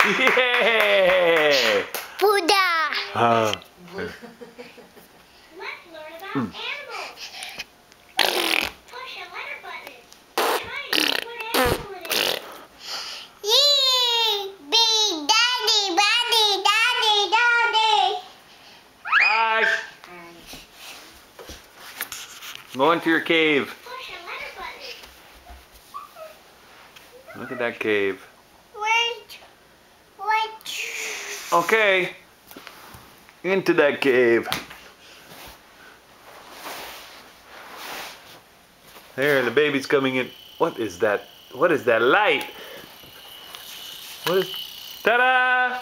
Yeah! Buddha. Let's learn about animals. Push a letter button. Try and see what animal it is. Yee! Big daddy, daddy, daddy, daddy. Hi! Go into your cave. Push a letter button. Look at that cave. Wait. Okay. Into that cave. There, the baby's coming in. What is that? What is that light? What is... Ta-da!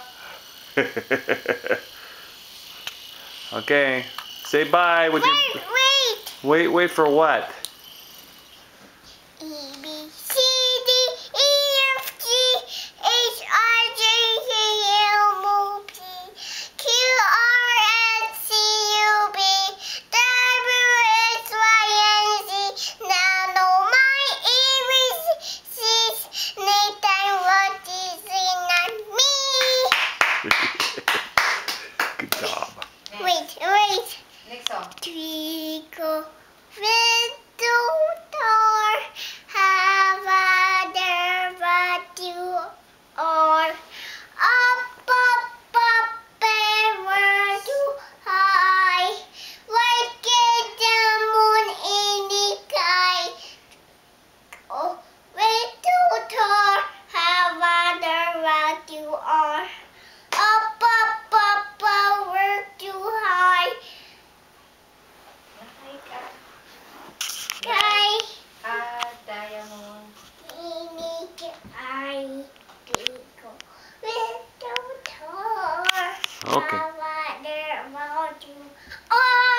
Okay. Say bye with your... Wait for what? E, B, C, D, E, F, G, H, I, J, K, L, M, P, Q, R, S, T, U, V, W, X, Y, and Z. Now know my ABCs. Nathan, what is in me? Good job. Wait. Next song. Twinkle, little star, how wonder what you are. Up, ever too high, like the moon in the sky. Oh, little star, how wonder what you are. Up, ever too high. Sky, Diamond. unique eye, twinkle, little star. Okay. How wonder what you are.